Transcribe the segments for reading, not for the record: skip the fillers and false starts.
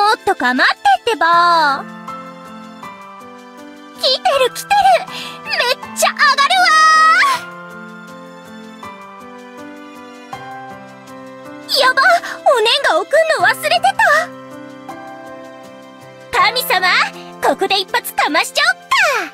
もっと構ってってば。来てる来てる、めっちゃ上がるわー。やば、おねんが送んの忘れてた。神様、ここで一発かましちゃおっか。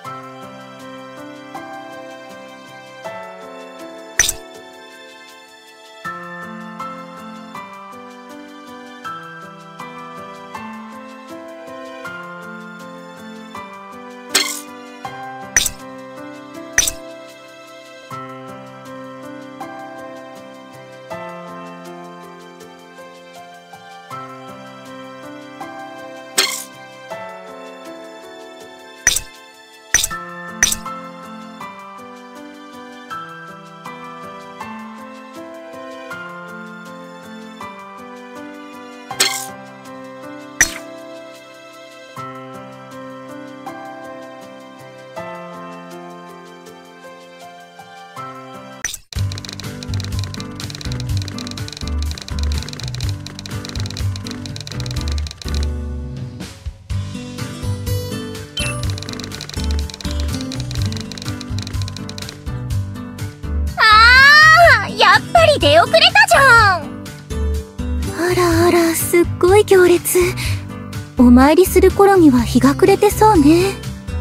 出遅れたじゃん。 あらあら、すっごい行列。お参りする頃には日が暮れてそうね。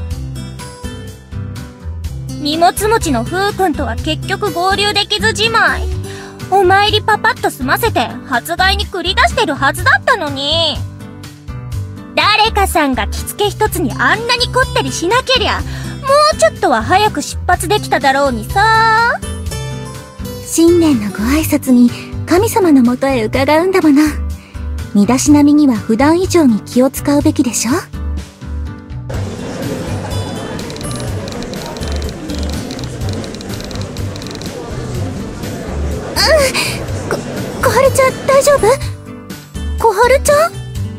荷物持ちのふうくんとは結局合流できずじまい。お参りパパッと済ませて発売に繰り出してるはずだったのに。誰かさんが着付け一つにあんなに凝ったりしなけりゃ、もうちょっとは早く出発できただろうにさ。 新年のご挨拶に神様のもとへ伺うんだもの。身だしなみには普段以上に気を使うべきでしょ。小春ちゃん大丈夫？小春ちゃん？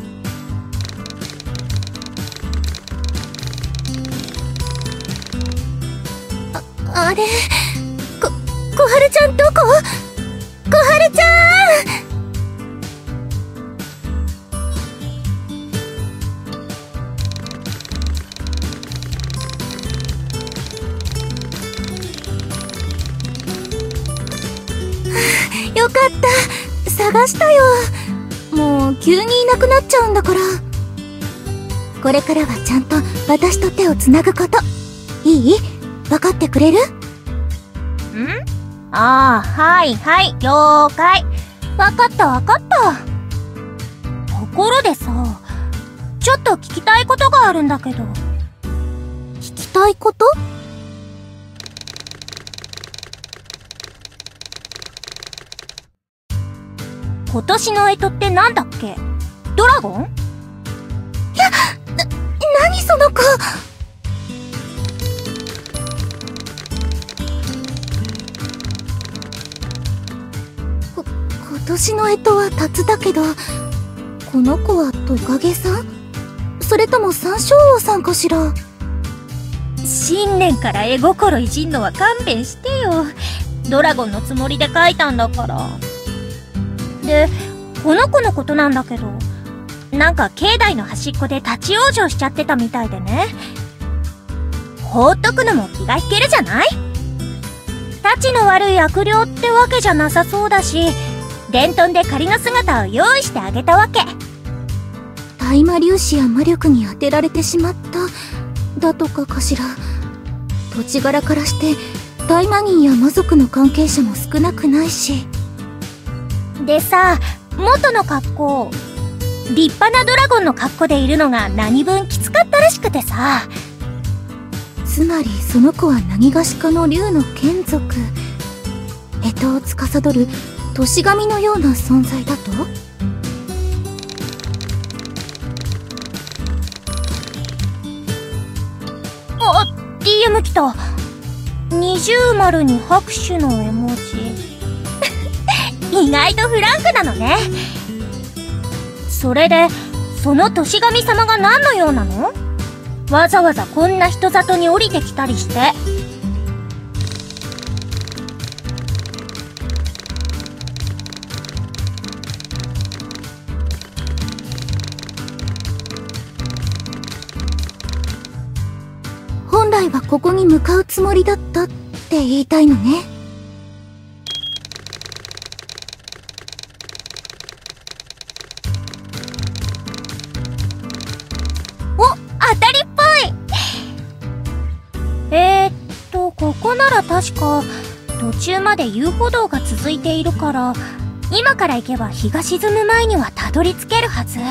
あれ、小春ちゃんどこ？小春ちゃん！よかった、探したよ。もう急にいなくなっちゃうんだから。これからはちゃんと私と手をつなぐこと。いい？分かってくれる？ ああ、はいはい、了解。わかったわかった。ところでさ、ちょっと聞きたいことがあるんだけど。 聞きたいこと？ 今年の干支ってなんだっけ？ドラゴン？ いや、何その子。今年の干支は辰だけど、この子はトカゲさん？それとも山椒王さんかしら？ 新年から絵心いじんのは勘弁してよ。ドラゴンのつもりで描いたんだから。で、この子のことなんだけど、なんか境内の端っこで立ち往生しちゃってたみたいでね。放っとくのも気が引けるじゃない？たちの悪い悪霊ってわけじゃなさそうだし、伝統で仮の姿を用意してあげたわけ。 大魔粒子や魔力に当てられてしまっただとかかしら。土地柄からして大魔人や魔族の関係者も少なくないし。 でさ、元の格好、立派なドラゴンの格好でいるのが何分きつかったらしくてさ。 つまりその子は何がしかの竜の眷属、干支を司る年神のような存在だと？ あ、DM 来た。二重丸に拍手の絵文字。意外とフランクなのね。それで、その年神様が何のようなの？わざわざこんな人里に降りてきたりして。 はここに向かうつもりだったって言いたいのね。 お、当たりっぽい。ここなら確か途中まで遊歩道が続いているから、今から行けば日が沈む前にはたどり着けるはず。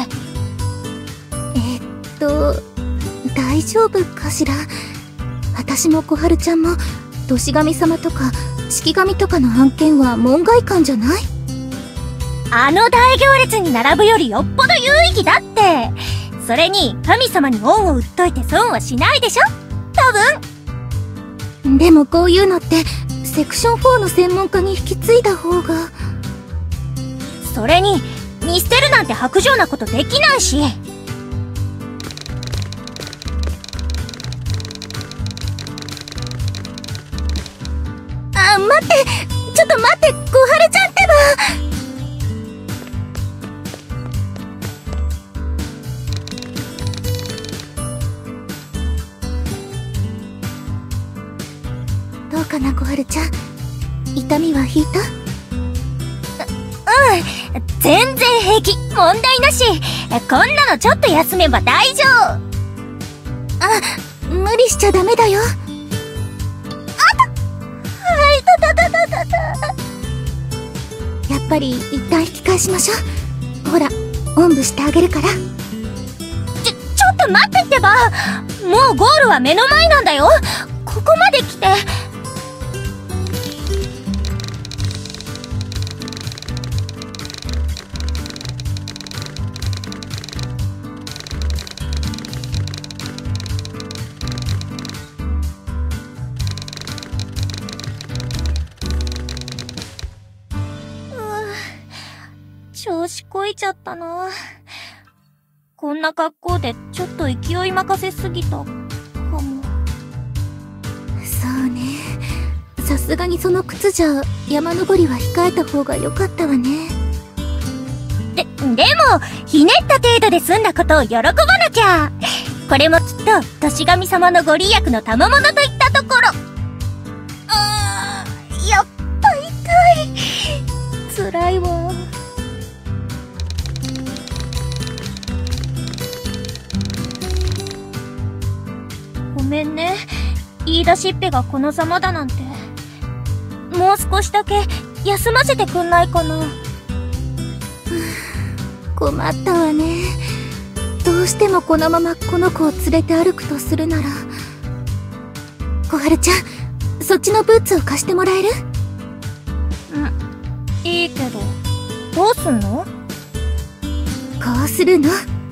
大丈夫かしら。私も小春ちゃんも年神様とか式神とかの案件は門外漢じゃない？ あの大行列に並ぶよりよっぽど有意義だって。それに神様に恩を売っといて損はしないでしょ、多分。 でもこういうのってセクション4の専門家に引き継いだ方が。 それに見捨てるなんて薄情なことできないし。 待って、ちょっと待って、小春ちゃんってば。どうかな、小春ちゃん。痛みは引いた？ 全然平気、問題なし。こんなのちょっと休めば大丈夫。無理しちゃダメだよ。やっぱり一旦引き返しましょう。ほら、おんぶしてあげるから。 ちょっと待ってってば。もうゴールは目の前なんだよ。ここまで来て。調子こいちゃったな。こんな格好でちょっと勢い任せすぎたかも。 そうね。さすがにその靴じゃ山登りは控えた方が良かったわね。 でもひねった程度で済んだことを喜ばなきゃ。これもきっと年神様のご利益の賜物といったところ。やっぱ痛い。辛いわ。ごめんね。言い出しっぺがこのざまだなんて。もう少しだけ休ませてくんないかな。 困ったわね。どうしてもこのままこの子を連れて歩くとするなら。小春ちゃん、そっちのブーツを貸してもらえる？ いいけど、どうすんの？ こうするの。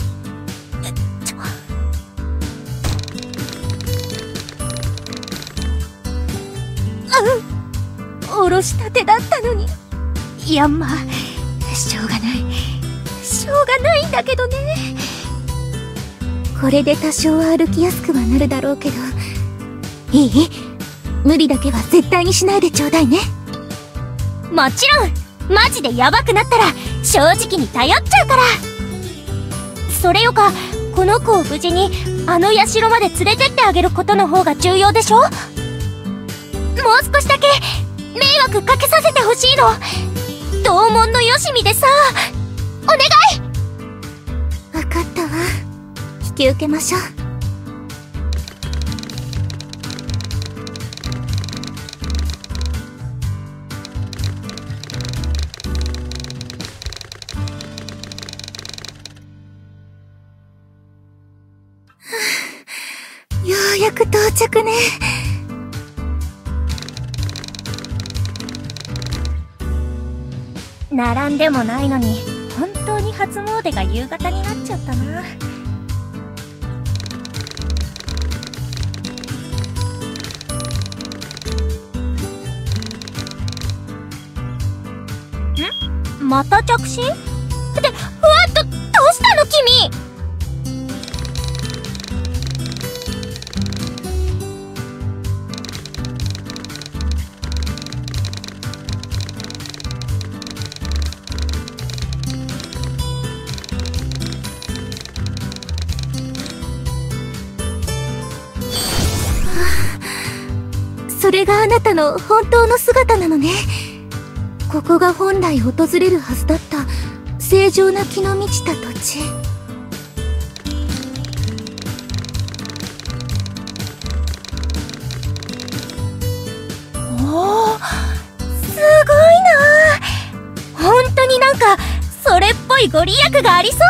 おろしたてだったのに。いや、まあしょうがないんだけどね。 これで多少は歩きやすくはなるだろうけど。いい？無理だけは絶対にしないでちょうだいね。 もちろん。マジでヤバくなったら正直に頼っちゃうから。それよか、この子を無事にあの社まで連れてってあげることの方が重要でしょ。もう少しだけ迷惑かけさせてほしいの。同門のよしみでさ、お願い。 わかったわ。引き受けましょう。ようやく到着ね。 並んでもないのに本当に初詣が夕方になっちゃったな。また着信？どうしたの君？ それがあなたの本当の姿なのね。ここが本来訪れるはずだった正常な気の満ちた土地。 おー、すごいな。本当になんかそれっぽいご利益がありそう。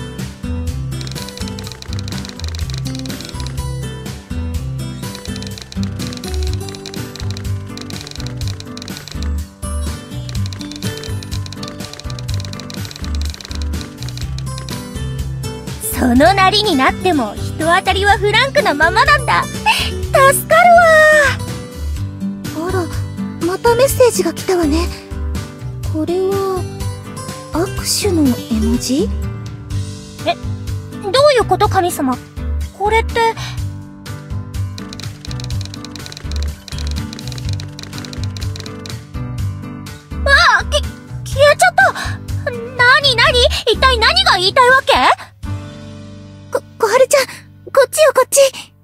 そのなりになっても人当たりはフランクなままなんだ。助かるわ。 あら、またメッセージが来たわね。これは握手の絵文字？ どういうこと、神様？これって。ああ、消えちゃった。一体何が言いたいわけ？ 小春ちゃん、こっちよこっち。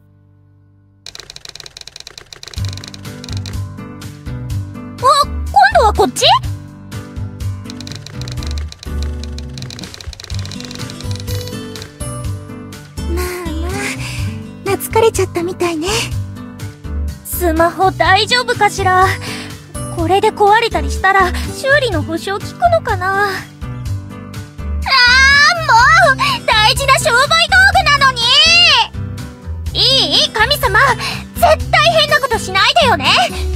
あ、今度はこっち？ まあ、疲れちゃったみたいね。 スマホ大丈夫かしら？これで壊れたりしたら修理の保証効くのかな？もう大事な商売道具なのに。いい神様、絶対変なことしないでよね。